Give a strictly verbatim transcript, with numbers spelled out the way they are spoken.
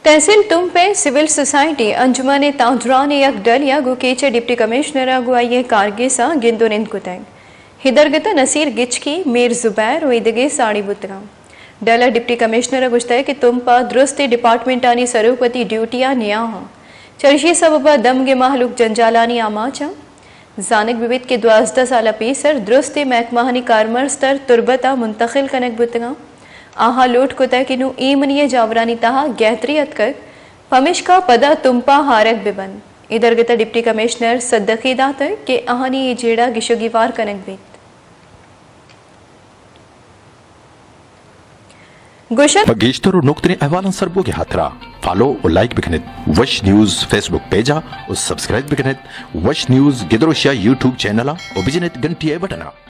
तहसील तुम पे civil society अंजुमन ताजुरान यक डलिया गुकेचे डिप्टी कमिश्नर गुआये कारगिसा गिंदुनिंद कुतंग हिदरगता नसीर गिचकी मीर जुबैर वैदगे साड़ी बुतगा डला डिप्टी कमिश्नर गुश्ता कि तुम पा दुरुस्ती डिपार्टमेंटानी सरूपति ड्यूटियां निया हो चर्शी सबबा दमगे माहलूक जंजालानी आमाचा जानिक विविध के द्वाजदा साल पीसर दुरुस्ती महकमाहानी कारमर स्तर तुरबता मुंतकिल कनक बुतगा आहा लोट कुता किनु ईमनिय जावरानी तहा गैतरियत कर फमिश का पदा तुमपा हारक बिबन इधर गता डिप्टी कमिश्नर सद्दकी दातर के आहानी ये जेड़ा गिशोगीवार कनक बीत गुशन बगेश्तर और नुक्तने अहवालन सरबो के हाथरा फॉलो और लाइक बिकनेत वश न्यूज फेसबुक पेजा और सब्सक्राइब बिकनेत वश न्यूज गिदरोशिया यूट्यूब चैनल और बिजनेत घंटी बटना।